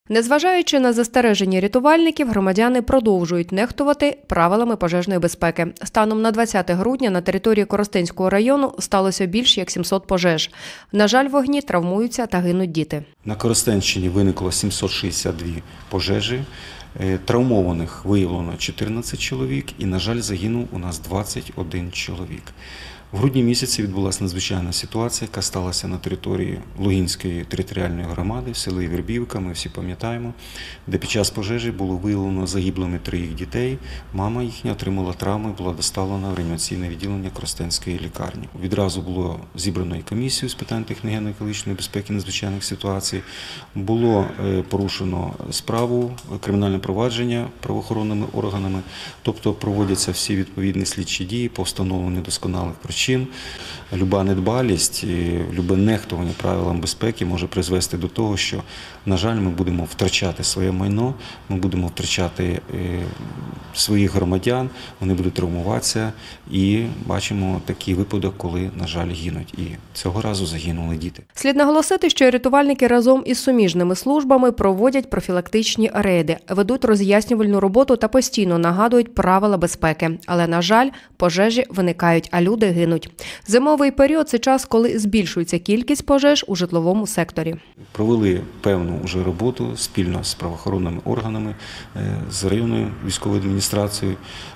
Незважаючи на застереження рятувальників, громадяни продовжують нехтувати правилами пожежної безпеки. Станом на 20 грудня на території Коростенського району сталося більш як 700 пожеж. На жаль, в вогні травмуються та гинуть діти. На Коростенщині виникло 762 пожежі. Травмованих виявлено 14 чоловік і, на жаль, загинув у нас 21 чоловік. В грудні місяці відбулася надзвичайна ситуація, яка сталася на території Лугинської територіальної громади в селі Вербівка, ми всі пам'ятаємо, де під час пожежі було виявлено загиблими 3 дітей. Мама їхня отримала травми, була доставлена в реанімаційне відділення Коростенської лікарні. Відразу було зібрано і комісію з питань техногенно-екологічної безпеки надзвичайних ситуацій. Було порушено справу, кримінальне провадження правоохоронними органами, тобто проводяться всі відповідні слідчі дії по встановленню досконалих причин. Люба недбалість, любе нехтування правилам безпеки може призвести до того, що, на жаль, ми будемо втрачати своє майно, ми будемо втрачати своїх громадян, вони будуть травмуватися і бачимо такий випадок, коли, на жаль, гинуть. І цього разу загинули діти. Слід наголосити, що рятувальники разом із суміжними службами проводять профілактичні рейди, ведуть роз'яснювальну роботу та постійно нагадують правила безпеки. Але, на жаль, пожежі виникають, а люди гинуть. Зимовий період – це час, коли збільшується кількість пожеж у житловому секторі. Провели певну вже роботу спільно з правоохоронними органами, з районною військовою адміністрацією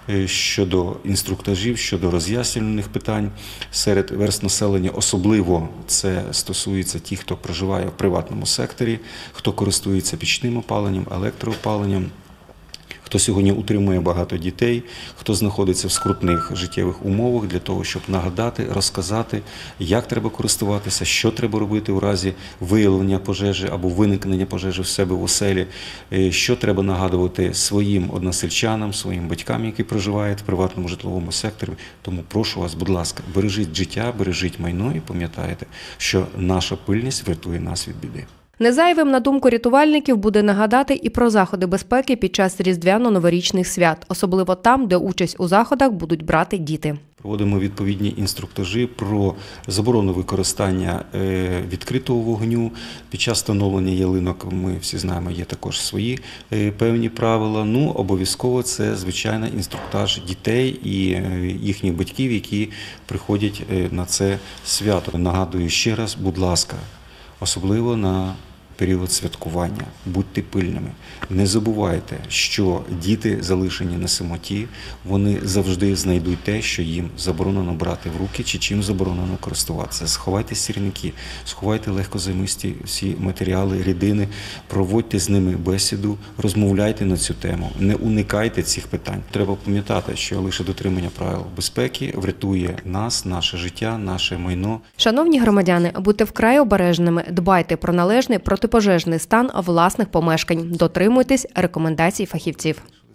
щодо інструктажів, щодо роз'яснювальних питань серед верств населення. Особливо це стосується тих, хто проживає в приватному секторі, хто користується пічним опаленням, електроопаленням, хто сьогодні утримує багато дітей, хто знаходиться в скрутних життєвих умовах для того, щоб нагадати, розказати, як треба користуватися, що треба робити у разі виявлення пожежі або виникнення пожежі в себе в оселі, що треба нагадувати своїм односельчанам, своїм батькам, які проживають в приватному житловому секторі. Тому прошу вас, будь ласка, бережіть життя, бережіть майно і пам'ятайте, що наша пильність врятує нас від біди. Незайвим, на думку рятувальників, буде нагадати і про заходи безпеки під час різдвяно-новорічних свят, особливо там, де участь у заходах будуть брати діти. Проводимо відповідні інструктажі про заборону використання відкритого вогню. Під час встановлення ялинок, ми всі знаємо, є також свої певні правила. Обов'язково це, звичайно, інструктаж дітей і їхніх батьків, які приходять на це свято. Нагадую ще раз, будь ласка, особливо на період святкування. Будьте пильними. Не забувайте, що діти, залишені на самоті, вони завжди знайдуть те, що їм заборонено брати в руки чи чим заборонено користуватися. Сховайте сірники, сховайте легкозаймисті всі матеріали, рідини, проводьте з ними бесіду, розмовляйте на цю тему, не уникайте цих питань. Треба пам'ятати, що лише дотримання правил безпеки врятує нас, наше життя, наше майно. Шановні громадяни, будьте вкрай обережними, дбайте про належний протипожежний стан власних помешкань, дотримуйтесь рекомендацій фахівців.